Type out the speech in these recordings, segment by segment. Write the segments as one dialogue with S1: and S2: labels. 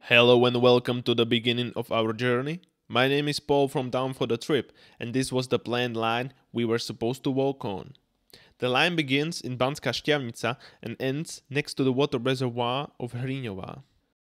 S1: Hello and welcome to the beginning of our journey. My name is Paul from Down for the Trip, and this was the planned line we were supposed to walk on. The line begins in Banská Štiavnica and ends next to the water reservoir of Hriňová.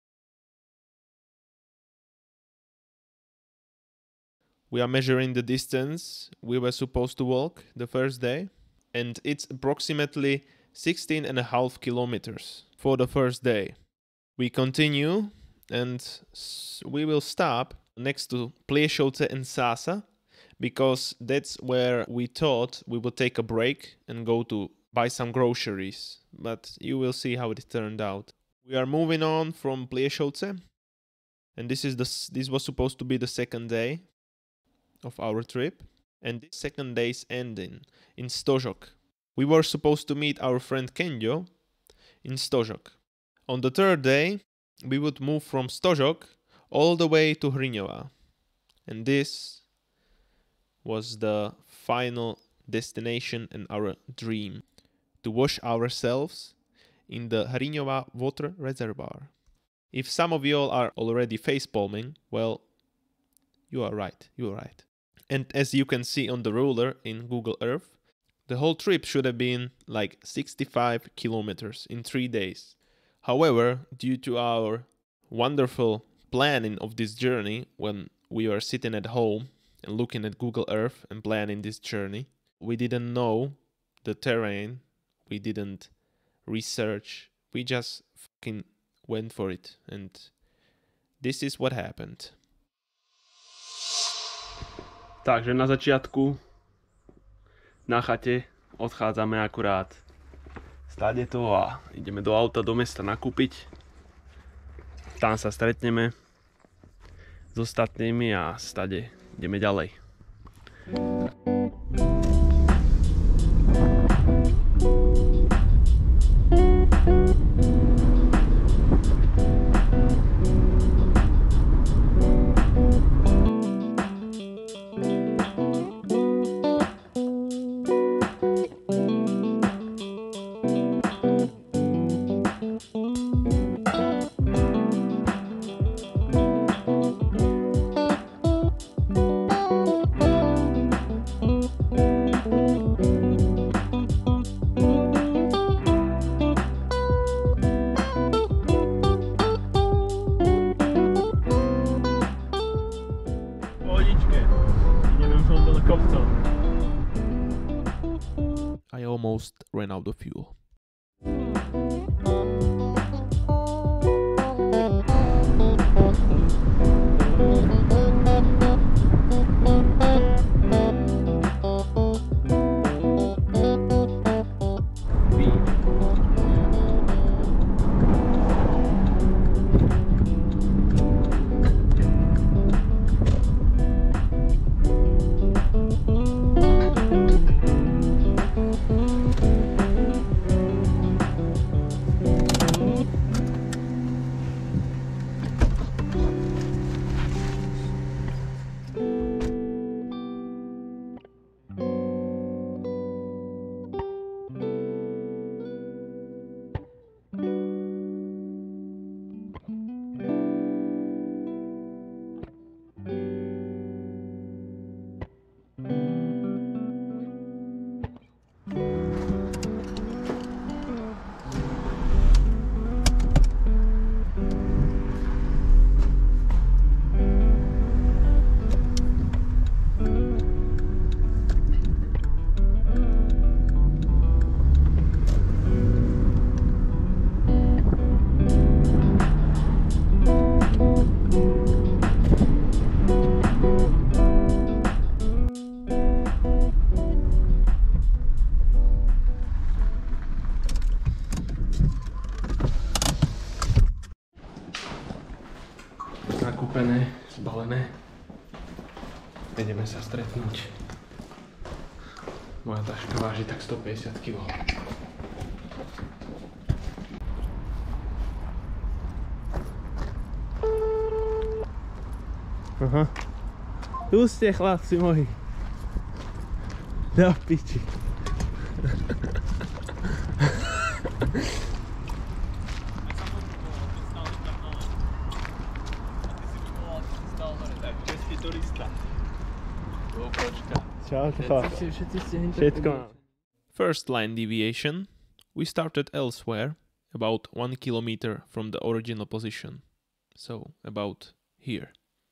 S1: We are measuring the distance we were supposed to walk the first day, and it's approximately 16.5 kilometers for the first day. We continue and we will stop next to Pliešovce and Sasa because that's where we thought we would take a break and go to buy some groceries, but you will see how it turned out. We are moving on from Pliešovce, and this was supposed to be the second day of our trip, and this second day's ending in Stožok. We were supposed to meet our friend Kenjo in Stožok. On the third day, we would move from Stožok all the way to Hriňová. And this was the final destination and our dream, to wash ourselves in the Hriňová water reservoir. If some of you all are already facepalming, well, you are right. And as you can see on the ruler in Google Earth, the whole trip should have been like 65 kilometers in 3 days. However, due to our wonderful planning of this journey, when we were sitting at home and looking at Google Earth and planning this journey, we didn't know the terrain, we didn't research, we just fucking went for it. And this is what happened.
S2: Takže na začiatku na chate odchádzame akurát stade to a ideme do auta do mesta nakúpiť. Tam sa stretneme s ostatnými a stade ideme ďalej.
S1: I almost ran out of fuel. Nakúpené, zbalené. Ideme sa stretnúť. Moja taška váži tak 150 kg. Aha. Tu ste, chlapci moji. Do piči.
S2: Čau, všetko.
S1: First line deviation, we started elsewhere, about 1 kilometer from the original position. So, about here.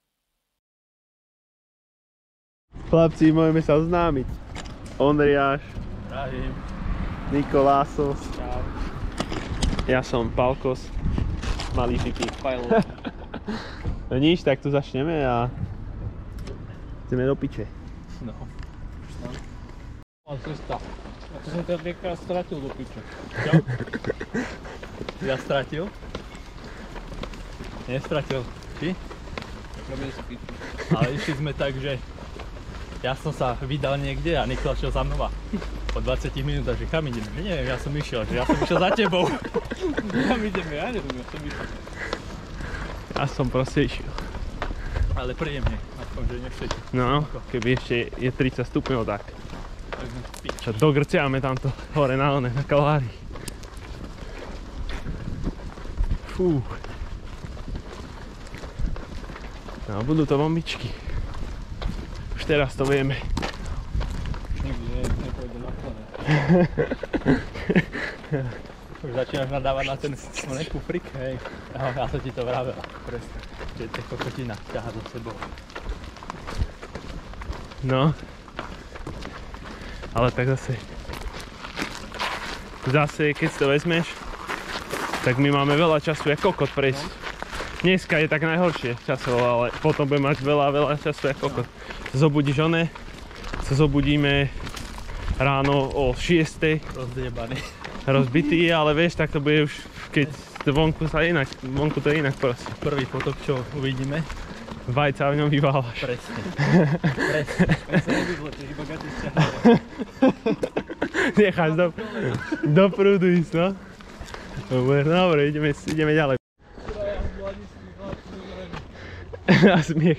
S2: Chlapci, môžeme sa oznámiť. Ondriáš.
S3: Zdravím.
S2: Nikolásos.
S3: Čau.
S2: Ja som Palkos. Malý pipi.
S3: Pajlo.
S2: No nič, tak tu začneme a ideme do piče.
S3: No. Pán Krista. Ja to som ťa niekrát stratil do piče. Čo? Ja stratil? Nestratil. Či? Robili si piču. Ale išli sme tak, že ja som sa vydal niekde a Nikola šiel za mnou a po 20 minútach, že kam ideme? Neviem, ja som išiel za tebou. Kam ideme? Ja neviem, ja som išiel.
S2: Ja som proste išiel.
S3: Ale príjemne, aspoň, že nechcete.
S2: No, keby ešte je 30 stupňov, tak.
S3: Tak sme v piči.
S2: Čo dogrciame tamto hore na Kalvárii. Fú. No, budú to bombičky. Už teraz to vieme.
S3: Nikdy nepôjde na plné. Už začínaš nadávať na ten kufrik, hej. Ja som ti to vravel. Presne. Že tie kokotina ťaha za sebou.
S2: No. Ale tak zase, keď si to vezmeš, tak my máme veľa času jak kokot prejsť. Dneska je tak najhoršie časovo, ale potom budeme mať veľa času jak kokot. Sa zobudíme ráno o 6:00.
S3: Rozjebaný.
S2: Rozbitý, ale vieš, tak to bude už, keď vonku to je inak proste.
S3: Prvý fotok, čo uvidíme.
S2: Vajca v ňom vyváľaš.
S3: Presne. Presne. Ja sa nevyzletíš, iba gaty sťahajú.
S2: Necháš do prúdu ísť, no? Dobre, ideme ďalej. A smiech.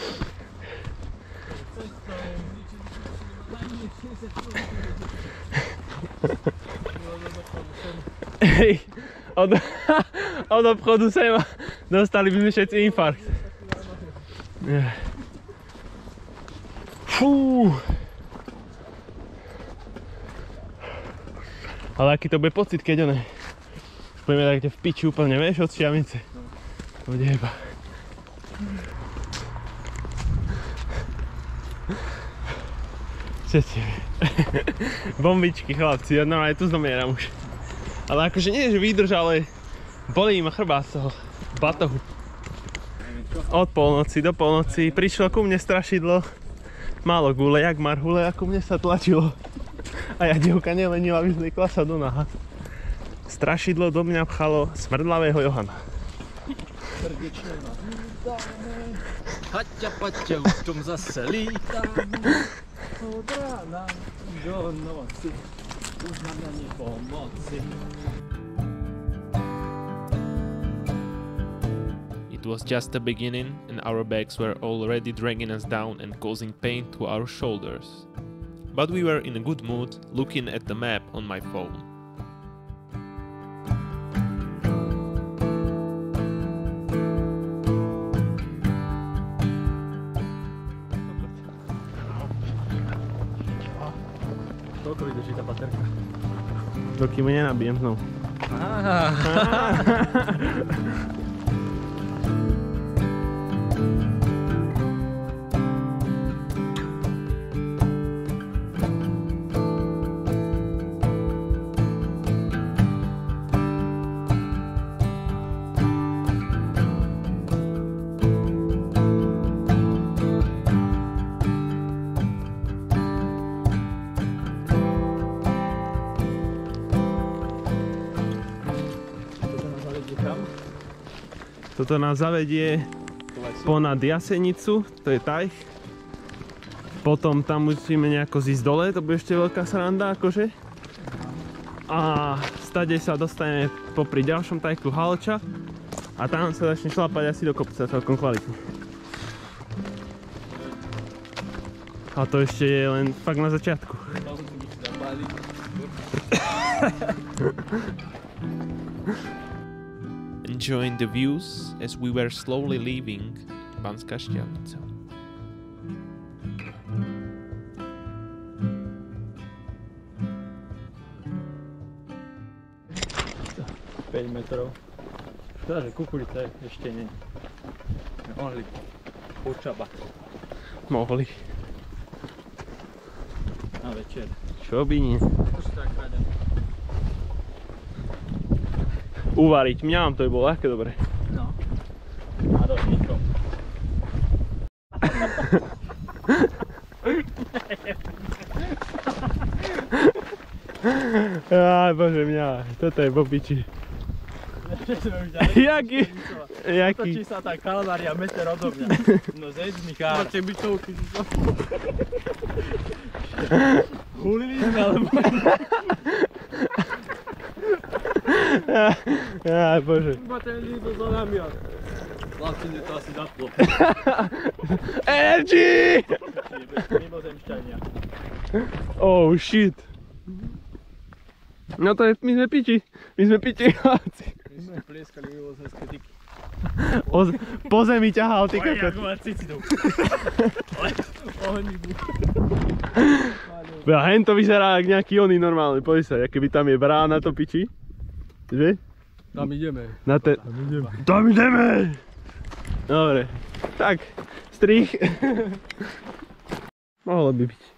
S2: Hej, od obchodu sem dostali by sme všetci infarkt. Fú. Ale aký to bude pocit, keď budeme takde v piči úplne, vieš, od Šiavnice. Bude jeba. Všetci. Bombičky, chlapci, ja normálne tu zomieram už. Ale akože nie, že výdrž, ale bolí ma chrbát z toho batohu. Od polnoci do polnoci prišlo ku mne strašidlo. Málo gule, jak marhule, a ku mne sa tlačilo. A ja dievka nelenila, vyzliekla sa do náha. Strašidlo do mňa pchalo smrdlavého Johana.
S3: Srdečne vás vítame. Haťa paťa, už tom zase lítáme. Od rána do noci. Už nám na ne pomoci.
S1: It was just the beginning and our bags were already dragging us down and causing pain to our shoulders. But we were in a good mood looking at the map on my phone.
S3: Koľko vydrží tá baterka?
S2: Dokým ju nenabijem znovu. Toto nás zavedie ponad Jasenicu, to je Tajch. Potom tam musíme nejako zísť dole, to bude ešte veľká sranda akože. A stade sa dostaneme popri ďalšom Tajchu Halča a tam sa začne šlapať asi do kopca celkom kvalitne. A to ešte je len fakt na začiatku.
S1: Enjoying the views as we were slowly leaving Banská Štiavnica.
S3: 5 metrov. Škoda, že kukurica ešte nie. Mohli počabať.
S2: Mohli.
S3: Na večer.
S2: Čo by nie?
S3: To si tak kradem.
S2: Uvariť mňam, to by bolo ľahké dobre.
S3: No. A došníkom.
S2: Aj bože mňa, toto je popiči. Jaký?
S3: Točí sa tá kalvária meter odo mňa. No zeď mi kára. Máte bytovky. Hulili sme, alebo...
S2: Aj bože.
S3: Máte líto za nami. Chlapci, to asi zaplo.
S2: Energy!
S3: Mimozemšťania.
S2: Oh shit. No to je, my sme piči chlapci.
S3: My sme plieskali mimozemské diky.
S2: Po zemi ťahal, ty
S3: kokot.
S2: kokot.
S3: Oj, ako má cicidu. Ohnibu.
S2: Ja, hen to vyzerá jak nejaký oný normálny, poď sa, keby tam je brána to piči. Že?
S3: Tam ideme.
S2: Tam ideme! Dobre, tak, strich. Mohlo by byť.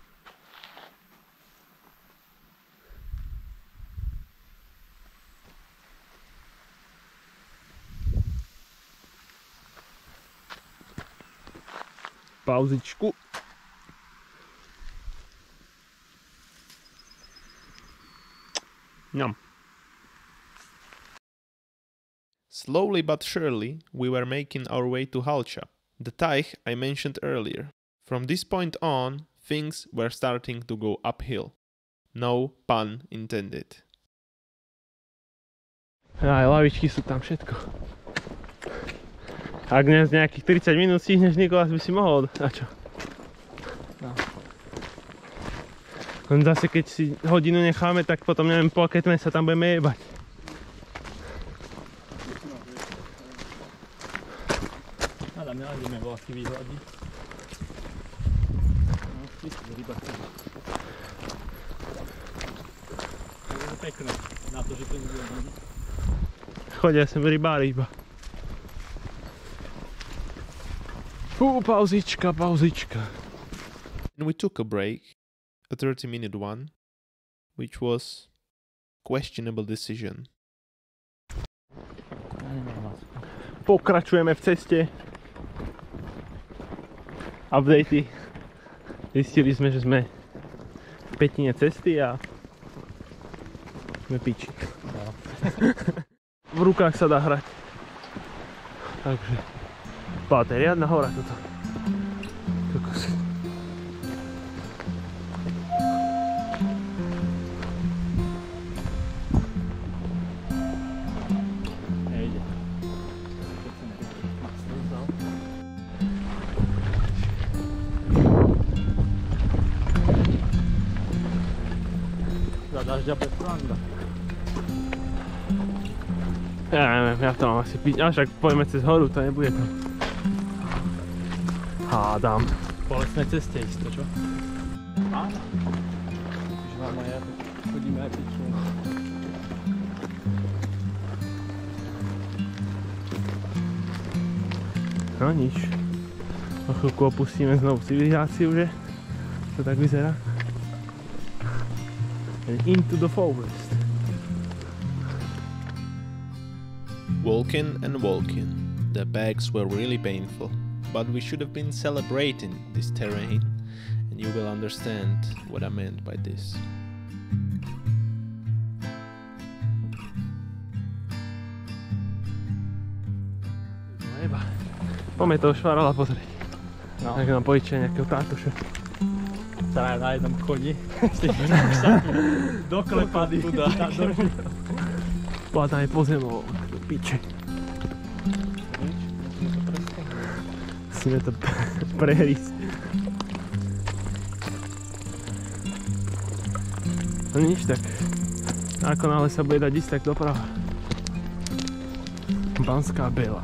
S2: Pauzičku. Ňam.
S1: Slowly but surely, we were making our way to Halča, the teich I mentioned earlier. From this point on, things were starting to go uphill. No pun intended.
S2: Aj lavičky sú tam všetko. Ak dnes nejakých 30 minút stihneš, Nikolás, by si mohol. A čo?
S3: No.
S2: Len zase keď si hodinu necháme, tak potom neviem, po aké tme sa tam budeme jebať.
S3: Tam nenájdeme vlastný výhľady. No, spíš rybačky. To je pekné, na to, že to nie je.
S2: Chodia sem rybári iba. Pauzička.
S1: And we took a break, a 30-minute one, which was a questionable decision.
S2: Pokračujeme v ceste. Updatey. Zistili sme, že sme v pätine cesty a sme piči.
S3: No.
S2: V rukách sa dá hrať. Takže to je riadna hora toto. Kokos.
S3: Nejde. Za dažďa bez flanga.
S2: Ja neviem, ja to mám asi piť. A však pojďme cez horu, to nebude tam. Hádam.
S3: Po lesnej ceste isto, čo? Áno. Už mám aj ja, chodíme aj piču.
S2: No nič. O chvíľku opustíme znovu civilizáciu, že? To tak vyzerá. And into the forest.
S1: Walking and walking. The bags were really painful, but we should have been celebrating this terrain, and you will understand what I meant by this.
S2: Poďme toho švarala pozrieť.
S3: No.
S2: Tak nám pojičia nejakého tátoša.
S3: Teda na jednom koni. S tým šakmi doklepaný.
S2: Padaj po zemou, do piče. Musíme to prehrísť. No nič tak. Ako náhle sa bude dať ísť, tak doprava. Banská Bela.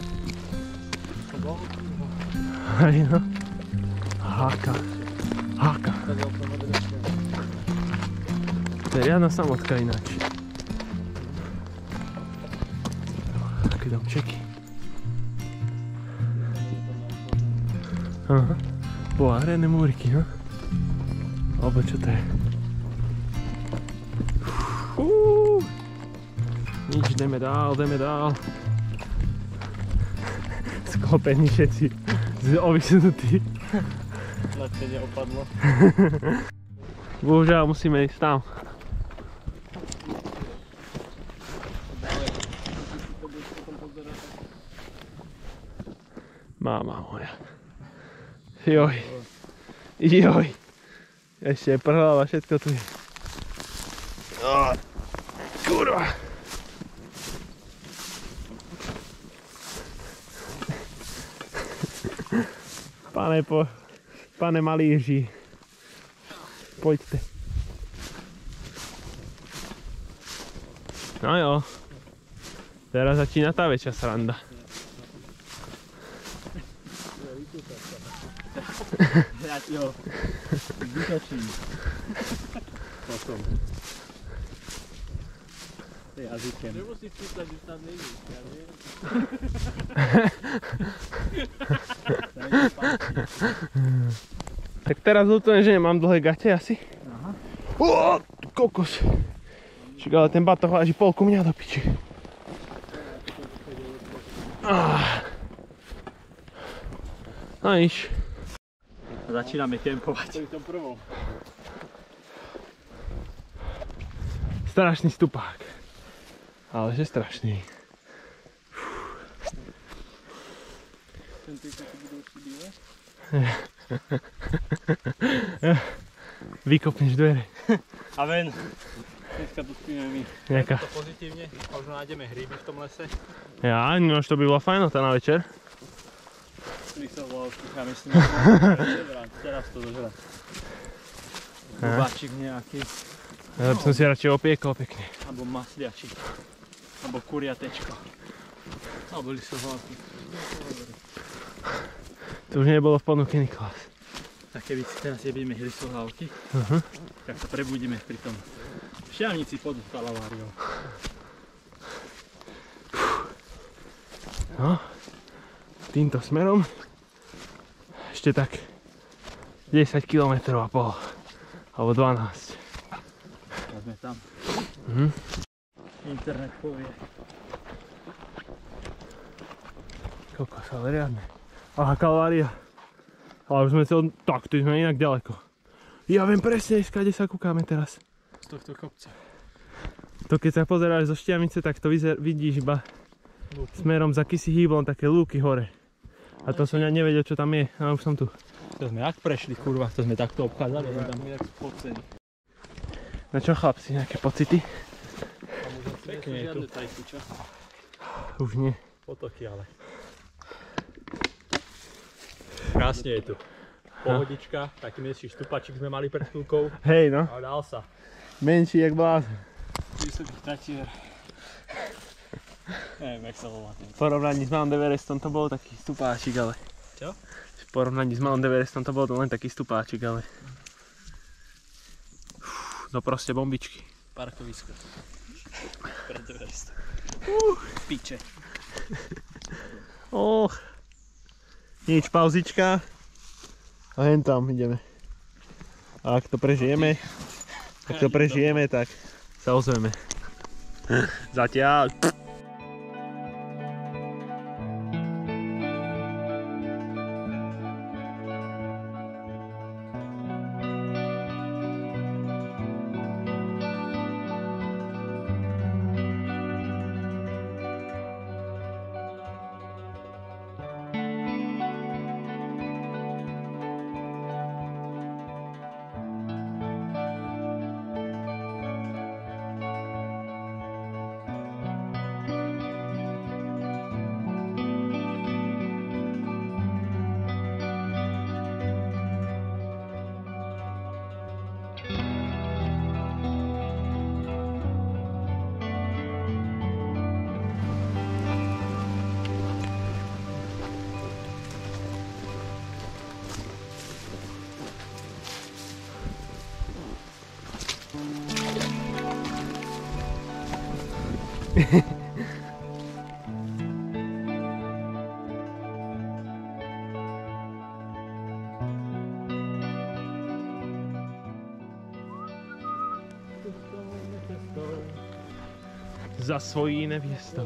S2: Aj no. Háka. To je riadna samotka ináč. domčeky. Aha. Pohárené múriky, no? Alebo čo to je? Nič, ideme dál, ideme dál. Sklopení všetci, ovysunutí.
S3: Nadšenie opadlo.
S2: Bohužiaľ, musíme ísť tam. Máma moja. Joj. Joj. Ešte je prhlava, všetko tu je. Kurva. Pane malíři. Poďte. No jo. Teraz začína tá väčšia sranda.
S3: Ja ti ho vytočím. Potom. Jazykem. Nemusíš pýtať, že tam není. Ja viem.
S2: Tak teraz ľutujem, že nemám dlhé gate asi.
S3: Aha.
S2: Kokos. Čiže ale ten batoh váži polku mňa do piči. No iš.
S3: Začíname kempovať.
S2: Strašný stupák. Ale že strašný. Vykopneš dvere.
S3: A ven. Dneska tu spíme my.
S2: Nejaká.
S3: To pozitívne, možno nájdeme hríby v tom lese.
S2: Ja, no už to by bola fajnota na večer.
S3: Lisovolky, ja myslím, že teraz to dožrať. Bubáčik nejaký.
S2: Ja by som si radšej opiekol pekne.
S3: Alebo masliačik. Alebo kuriatečko. Alebo lisovolky.
S2: To už nebolo v ponuke, Nikolás.
S3: A keby si teraz jedíme lisovolky, tak sa prebudíme pri tom šťavnici pod Kalaváriou.
S2: No, týmto smerom ešte tak 10 km a pol, alebo 12.
S3: A sme tam. Internet povie.
S2: Kokos, ale riadne. Aha, Kalvária. Ale už sme sa tak, tu sme inak ďaleko. Ja viem presne, skade sa kúkame teraz.
S3: Z tohto kopca.
S2: To keď sa pozeráš zo Šťavnice, tak to vidíš iba smerom za Kysy hýblom, také lúky hore. A to som ja nevedel, čo tam je, ale už som tu.
S3: To sme jak prešli, kurva, to sme takto obchádzali, sme tam jak spocení.
S2: Na čo chlapci, nejaké pocity?
S3: Pekne je tu.
S2: Už nie.
S3: Potoky ale. Krásne je tu. Pohodička, taký menší štupačik sme mali pred chvíľkou.
S2: Hej no.
S3: Ale dal sa.
S2: Menší jak blázen.
S3: Vysoký tatier. Neviem, jak sa volá ten.
S2: V porovnaní s Mount Everestom to bol taký stupáčik, ale...
S3: Čo?
S2: V porovnaní s Mount Everestom to bol len taký stupáčik, ale... No proste bombičky.
S3: Parkovisko. Pred Everestom. Piče.
S2: Nič, pauzička. A hen tam ideme. A ak to prežijeme, tak sa ozveme. Zatiaľ. za svojí neviestou.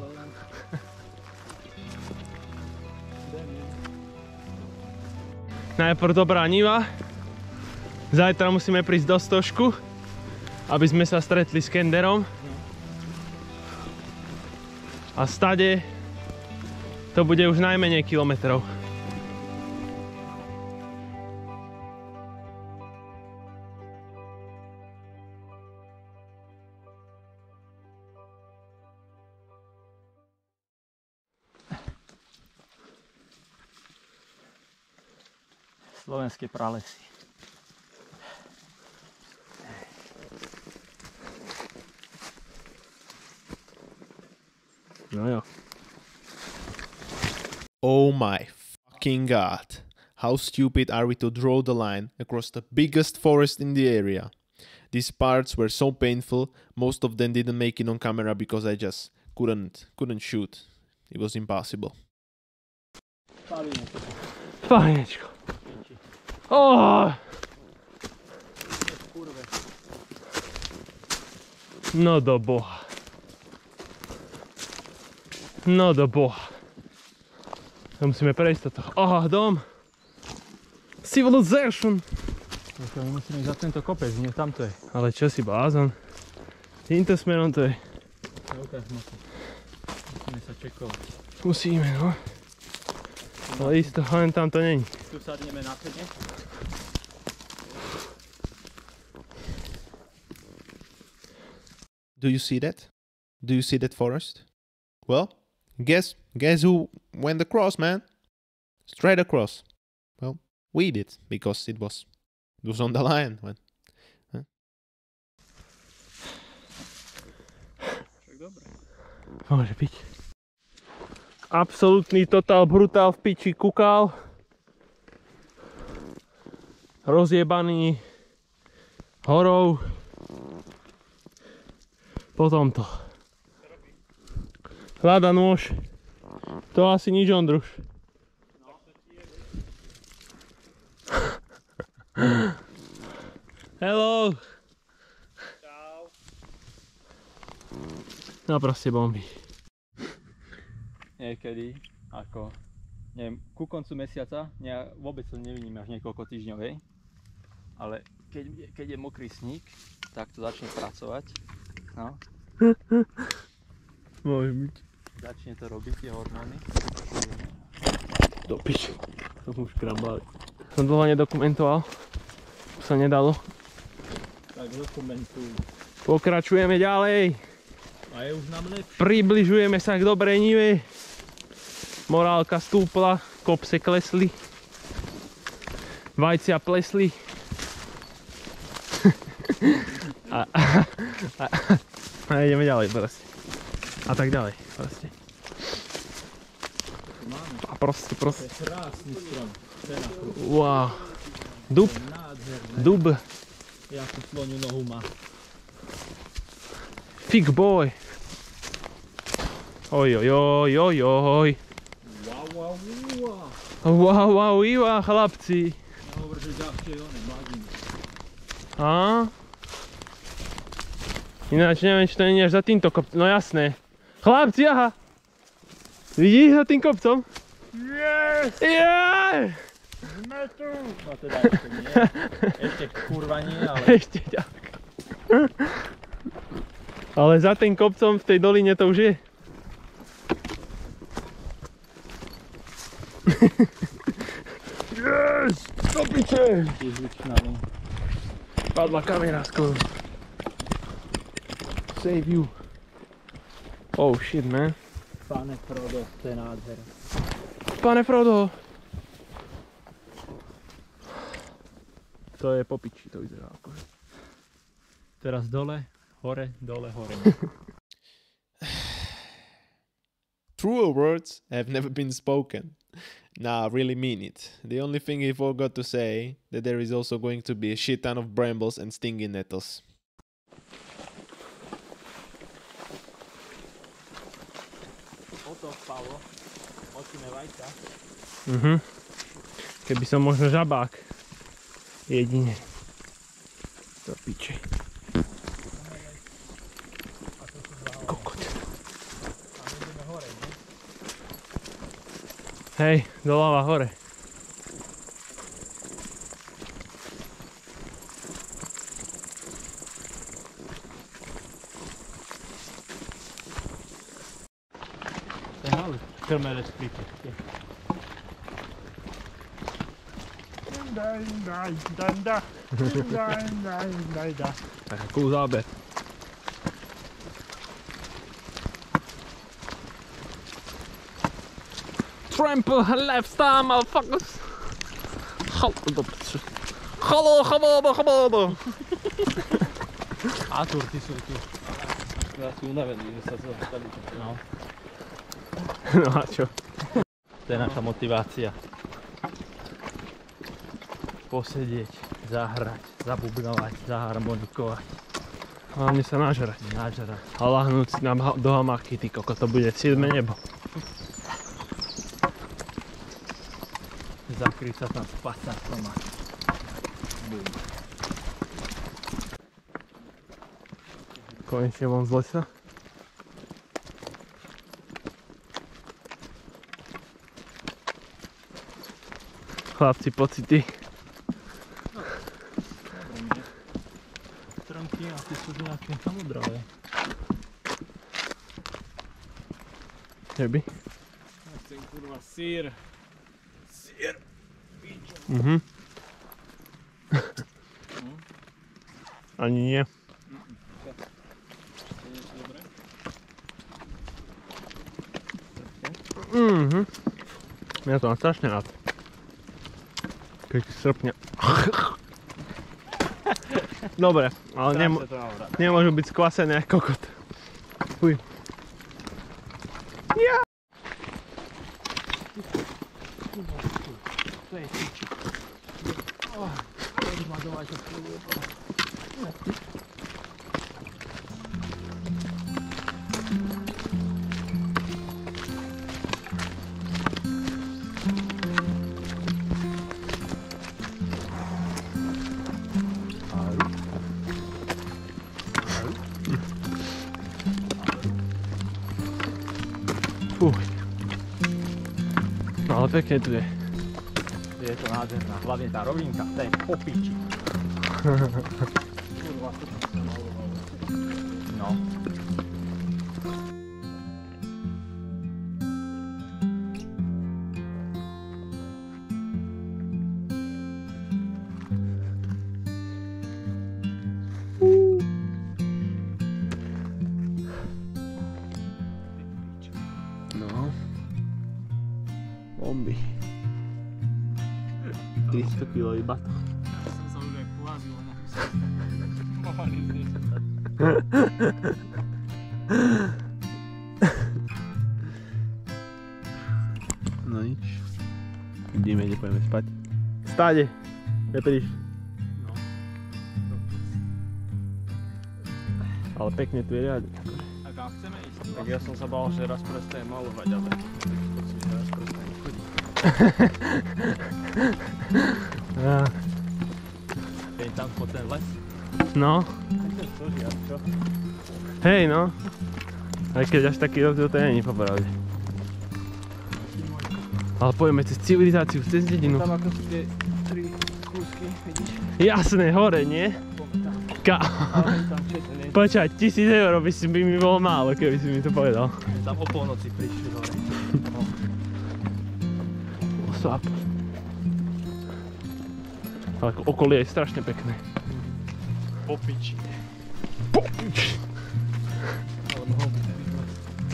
S2: Najprv dobrá niva. Zajtra musíme prísť do Stožku, aby sme sa stretli s Kenderom. A stade to bude už najmenej kilometrov.
S3: Slovenské pralesy.
S2: No jo.
S1: Oh my fucking god. How stupid are we to draw the line across the biggest forest in the area? These parts were so painful, most of them didn't make it on camera because I just couldn't shoot. It was impossible.
S2: Fajnečko. Oh! No do boha. No do boha. Musíme prejsť toto. Aha, dom. Civilization.
S3: My musíme ísť za tento kopec, nie tamto je.
S2: Ale čo si blázon? Týmto smerom to je.
S3: Musíme sa čekovať.
S2: Musíme, no. Ale isto, len tam to není.
S3: Tu sadneme na pene.
S1: Do you see that? Do you see that forest? Well, guess who went across, man? Straight across. Well, we did because it was on the line. But, huh?
S2: Môže byť. Absolutný total brutál v piči kukál. Rozjebaný horou. Potom to. Hľada nôž. To asi nič, Ondruš. Hello.
S3: Čau.
S2: No proste bomby.
S3: Niekedy, ako, neviem, ku koncu mesiaca, vôbec to nevidím až niekoľko týždňov, hej. Ale keď je mokrý sníh, tak to začne pracovať, no.
S2: Môže byť.
S3: Začne to robiť, tie hormóny.
S2: Do piči. To už krambali. Som dlho nedokumentoval. Sa nedalo.
S3: Tak dokumentuj.
S2: Pokračujeme ďalej.
S3: A je už nám lepšie.
S2: Približujeme sa k dobrej nive. Morálka stúpla, kopse klesli. Vajcia plesli. A ideme ďalej proste. A tak ďalej proste. A proste.
S3: To je krásny strom.
S2: Wow. Dub. Dub.
S3: Jakú sloniu nohu má.
S2: Fig boy. Oj. Wow, iva, chlapci.
S3: Nehovor, že ďalšie je oné, mladiny.
S2: A? Ináč neviem, či to nie je až za týmto kopcom. No jasné. Chlapci, aha. Vidíš za tým kopcom?
S3: Yes!
S2: Yeah!
S3: Sme tu! No teda ešte nie. Ešte kurva nie, ale...
S2: Ešte ďaleko. Ale za tým kopcom v tej doline to už je. Yes! Do piče! Padla kamera skoro. Save you. Oh shit, man.
S3: Pane Frodo, to je nádher.
S2: Pane Frodo! To je po piči, to vyzerá akože.
S3: Teraz dole, hore, dole, hore.
S1: Truer words have never been spoken. Nah, I really mean it. The only thing he forgot to say, that there is also going to be a shit ton of brambles and stinging nettles.
S3: Oto spalo, očíme vajca.
S2: Keby som možno žabák. Jedine. Do piče. Kokot. Hej, doľava hore.
S3: Ten malý krmerec pripustí.
S2: Tak cool záber. Trample left star, motherfuckers! Haló!
S3: Artur, ty sú tu. Ja sú unavení, že sa zostali. No.
S2: No a čo?
S3: To je naša motivácia. Posedieť, zahrať, zabubnovať, zaharmonikovať.
S2: Hlavne sa nažrať.
S3: Nažrať.
S2: A lahnúť si nám do hamáky, ty koko, to bude 7. nebo.
S3: Zakryť sa tam spať sa doma.
S2: Konečne von z lesa. Chlapci, pocity.
S3: Stromky a ty sú nejaké samodravé.
S2: Neby?
S3: Ja chcem kurva sír. Sír.
S2: Mhm. Ani nie. Mhm. Ja to mám strašne rád. Keď srpne. Dobre, ale nemôžu byť skvasené ako kokot. Fuj. Ja.
S3: To je tyč. Poď ma doma, čo spoluje.
S2: Fuj. No ale pekne tu je.
S3: Je to nádherná, hlavne tá rovinka, to je popiči. Kurva, to sa malovalo. No.
S2: No. Bomby. 300 kg batoh.
S3: Ja som sa už aj polazil na pomaly znič.
S2: No nič. Ideme, kde pôjdeme spať. Stáde! Nepríš.
S3: No.
S2: Ale pekne tu je riadne.
S3: A kam chceme ísť? Tak ja som sa bál, že raz prestajem malovať, ale pocit, že raz prestajem chodiť. Keď tam po ten les.
S2: No.
S3: Ten stožiar, čo?
S2: Hej no. Aj keď až taký rozdiel to není popravde. Ale pojeme cez civilizáciu, cez dedinu.
S3: Tam ako sú tie 3 kúsky, vidíš?
S2: Jasné, hore, nie? Počkaj, 1000 eur by mi bolo málo, keby si mi to povedal.
S3: Tam o polnoci prišli hore.
S2: Osáp. Ale okolie je strašne pekné.
S3: Popiči. Ale mohol by byť les.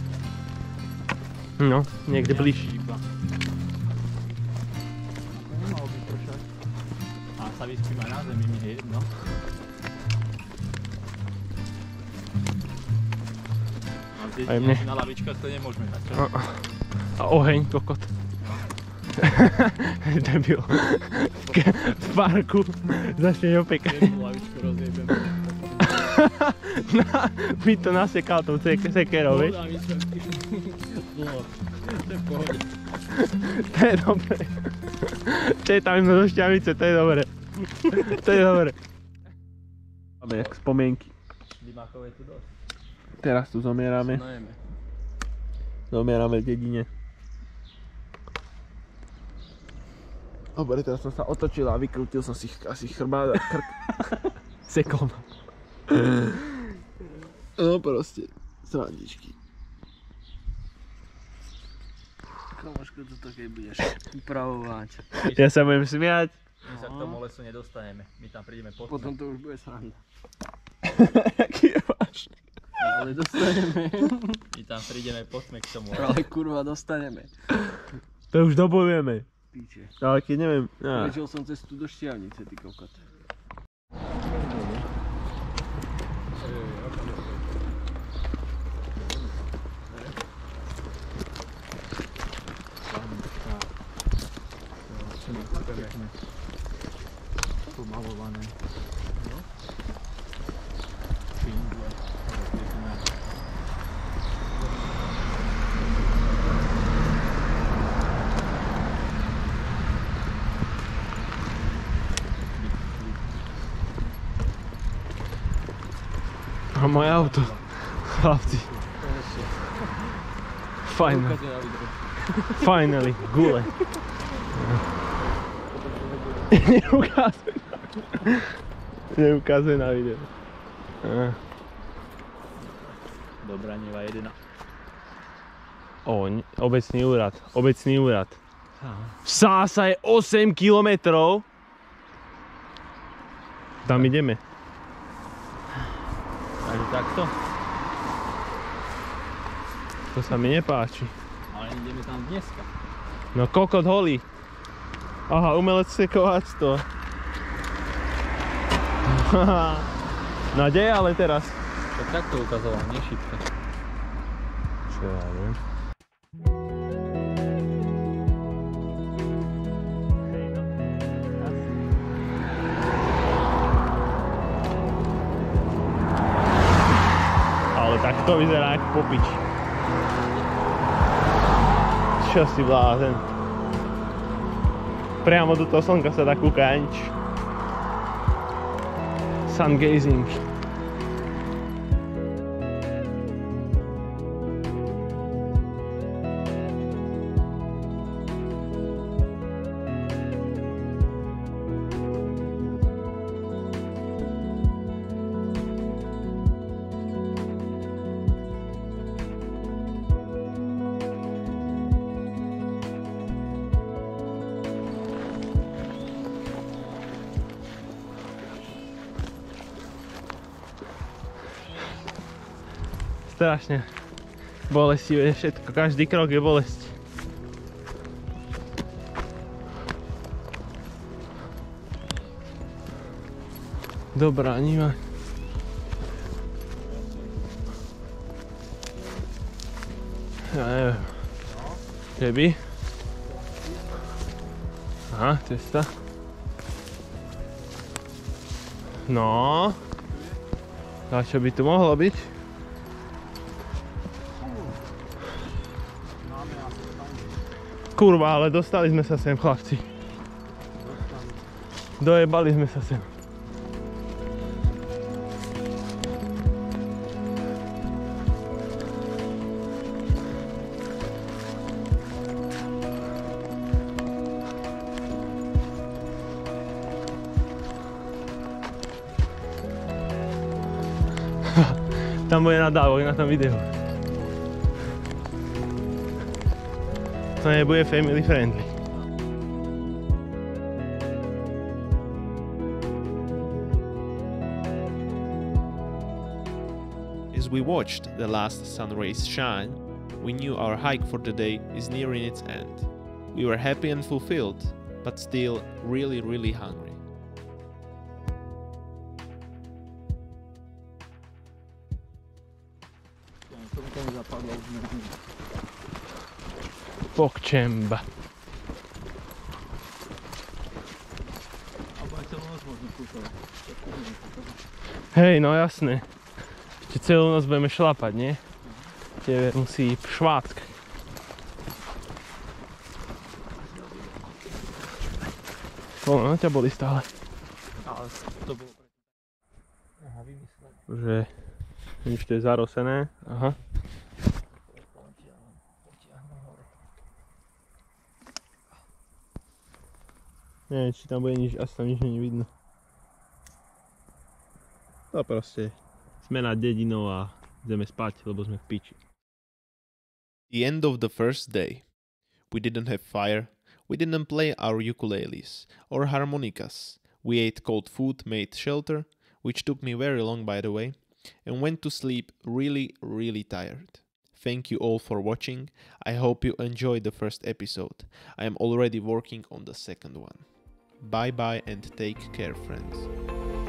S2: No, niekde bližšie.
S3: Iba. Nemalo by pršať. A sa vyspím aj na zemi, mi je jedno. A v
S2: Aj mne.
S3: dedine na lavičkách to nemôžeme dať, čo?
S2: A oheň, kokot. Debil. V parku začne opekať.
S3: Jednu lavičku rozjebem.
S2: By to nasekal tou sekerou, vieš?
S3: A my sme dlho. To je v pohode.
S2: To je dobré. Čo je tam do šťavice, to je dobré. To je dobré. Máme jak spomienky.
S3: Dimákov je tu dosť.
S2: Teraz tu zomierame.
S3: Najeme.
S2: Zomierame v dedine. Dobre, teraz som sa otočil a vykrútil som si asi chrbát a krk. Sekol ma. No proste, srandičky.
S4: Kamoško, toto keď budeš upravovať.
S2: Ja sa budem smiať.
S3: My sa k tomu lesu nedostaneme, my tam prídeme pod
S4: Potom to už bude sranda.
S2: Aký je vážny.
S4: Ale dostaneme.
S3: My tam prídeme pod k tomu.
S4: Ale kurva, dostaneme.
S2: To už dobojujeme.
S4: Píče.
S2: Ale keď neviem...
S4: Ležel som cestu do Štiavnice, ty kokot.
S3: Pomalované.
S2: A moje auto. Chlapci. Finally. Finally. Gule. Neukazuj na video.
S3: Dobraneva 1.
S2: Obecný úrad. Obecný úrad. V Sása je 8 kilometrov. Tam ideme.
S3: Takže takto.
S2: To sa mi nepáči.
S3: Ale ideme tam dneska.
S2: No kokot holý. Aha, umelecké kováctvo. No kde je ale teraz?
S3: Tak takto ukazoval, nie šipka.
S2: Čo ja viem. Ale tak to vyzerá jak popič. Čo si blázen? Priamo do toho slnka sa dá kúkať. Sun gazing. Strašne bolestivé všetko, každý krok je bolesť. Dobrá Hriňová. Ja neviem. Keby? Aha, cesta. No. A čo by tu mohlo byť? Kurva, ale dostali sme sa sem, chlapci. Dojebali sme sa sem. Tam bude nadávok na tom videu. To nebude family friendly.
S1: As we watched the last sun rays shine, we knew our hike for the day is nearing its end. We were happy and fulfilled, but still really hungry.
S2: Pokčemba. Hej, no jasné. Ešte celú noc budeme šlapať, nie? Tebe musí šváckať. No, ťa boli stále.
S3: Ale to bolo... Aha, vymyslené.
S2: Že... Nič, to je zarosené. Aha. Neviem, či tam bude nič, asi tam nič není vidno. No proste, sme nad dedinou a ideme spať, lebo sme v piči.
S1: The end of the first day. We didn't have fire. We didn't play our ukuleles or harmonicas. We ate cold food made shelter, which took me very long by the way, and went to sleep really, really tired. Thank you all for watching. I hope you enjoyed the first episode. I am already working on the second one. Bye bye and take care, friends.